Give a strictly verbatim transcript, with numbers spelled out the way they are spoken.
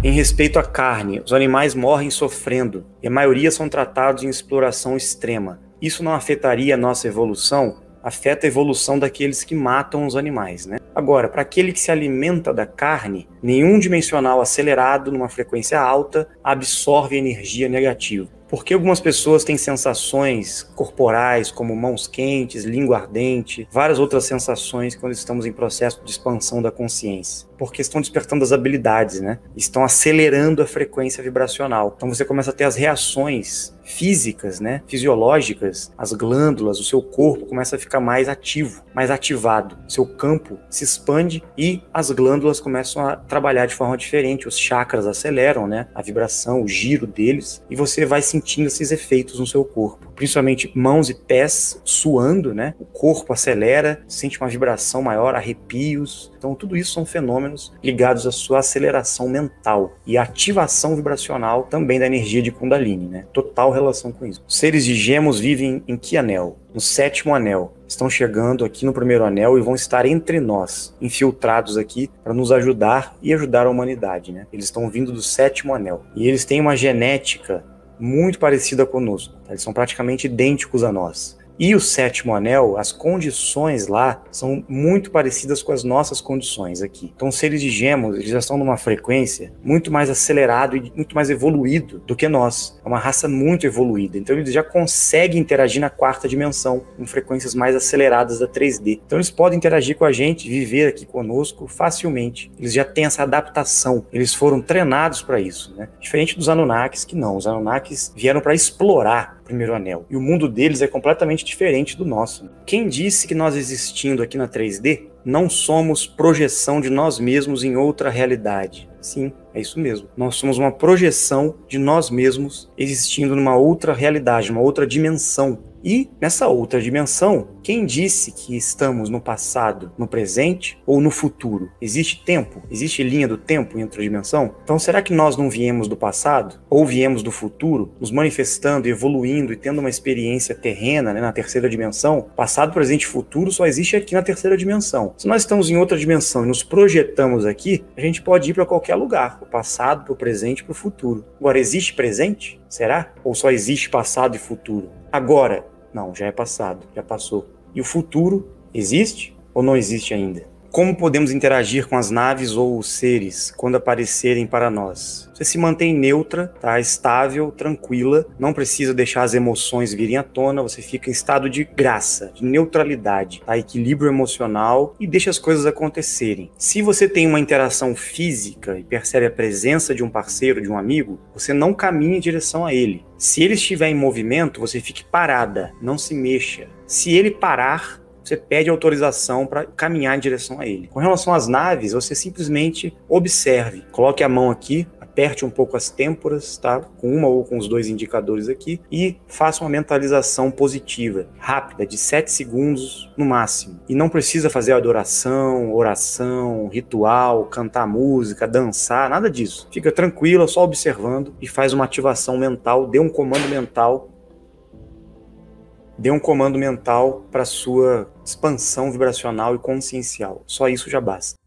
Em respeito à carne, os animais morrem sofrendo e a maioria são tratados em exploração extrema. Isso não afetaria a nossa evolução? Afeta a evolução daqueles que matam os animais, né? Agora, para aquele que se alimenta da carne, nenhum dimensional acelerado numa frequência alta absorve energia negativa. Porque algumas pessoas têm sensações corporais, como mãos quentes, língua ardente, várias outras sensações quando estamos em processo de expansão da consciência. Porque estão despertando as habilidades, né? Estão acelerando a frequência vibracional. Então você começa a ter as reações físicas, né? Fisiológicas, as glândulas, o seu corpo começa a ficar mais ativo, mais ativado. Seu campo se expande e as glândulas começam a trabalhar de forma diferente. Os chakras aceleram, né? A vibração, o giro deles, e você vai sentindo esses efeitos no seu corpo. Principalmente mãos e pés suando, né? O corpo acelera, sente uma vibração maior, arrepios. Então tudo isso são fenômenos ligados à sua aceleração mental e à ativação vibracional também da energia de Kundalini, né? Total relação com isso. Os seres de Gêmeos vivem em que anel? No sétimo anel. Estão chegando aqui no primeiro anel e vão estar entre nós, infiltrados aqui para nos ajudar e ajudar a humanidade, né? Eles estão vindo do sétimo anel. E eles têm uma genética muito parecida conosco, tá? Eles são praticamente idênticos a nós. E o sétimo anel, as condições lá são muito parecidas com as nossas condições aqui. Então os seres de Gêmeos, eles já estão numa frequência muito mais acelerado e muito mais evoluído do que nós. É uma raça muito evoluída. Então eles já conseguem interagir na quarta dimensão, em frequências mais aceleradas da três D. Então eles podem interagir com a gente, viver aqui conosco facilmente. Eles já têm essa adaptação. Eles foram treinados para isso, né? Diferente dos Anunnakis, que não. Os Anunnakis vieram para explorar o primeiro anel. E o mundo deles é completamente diferente do nosso. Quem disse que nós existindo aqui na três D não somos projeção de nós mesmos em outra realidade? Sim, é isso mesmo. Nós somos uma projeção de nós mesmos existindo numa outra realidade, uma outra dimensão. E nessa outra dimensão, quem disse que estamos no passado, no presente ou no futuro? Existe tempo? Existe linha do tempo em outra dimensão? Então será que nós não viemos do passado? Ou viemos do futuro, nos manifestando, evoluindo e tendo uma experiência terrena, né, na terceira dimensão? Passado, presente e futuro só existe aqui na terceira dimensão. Se nós estamos em outra dimensão e nos projetamos aqui, a gente pode ir para qualquer lugar, para o passado, para o presente e para o futuro. Agora, existe presente? Será? Ou só existe passado e futuro? Agora, não, já é passado, já passou. E o futuro existe ou não existe ainda? Como podemos interagir com as naves ou os seres quando aparecerem para nós? Você se mantém neutra, tá? Estável, tranquila, não precisa deixar as emoções virem à tona, você fica em estado de graça, de neutralidade, tá? Equilíbrio emocional e deixa as coisas acontecerem. Se você tem uma interação física e percebe a presença de um parceiro, de um amigo, você não caminha em direção a ele. Se ele estiver em movimento, você fique parada, não se mexa. Se ele parar, você pede autorização para caminhar em direção a ele. Com relação às naves, você simplesmente observe. Coloque a mão aqui, aperte um pouco as têmporas, tá? Com uma ou com os dois indicadores aqui e faça uma mentalização positiva, rápida, de sete segundos no máximo. E não precisa fazer adoração, oração, ritual, cantar música, dançar, nada disso. Fica tranquila, só observando e faz uma ativação mental, dê um comando mental Dê um comando mental para sua expansão vibracional e consciencial. Só isso já basta.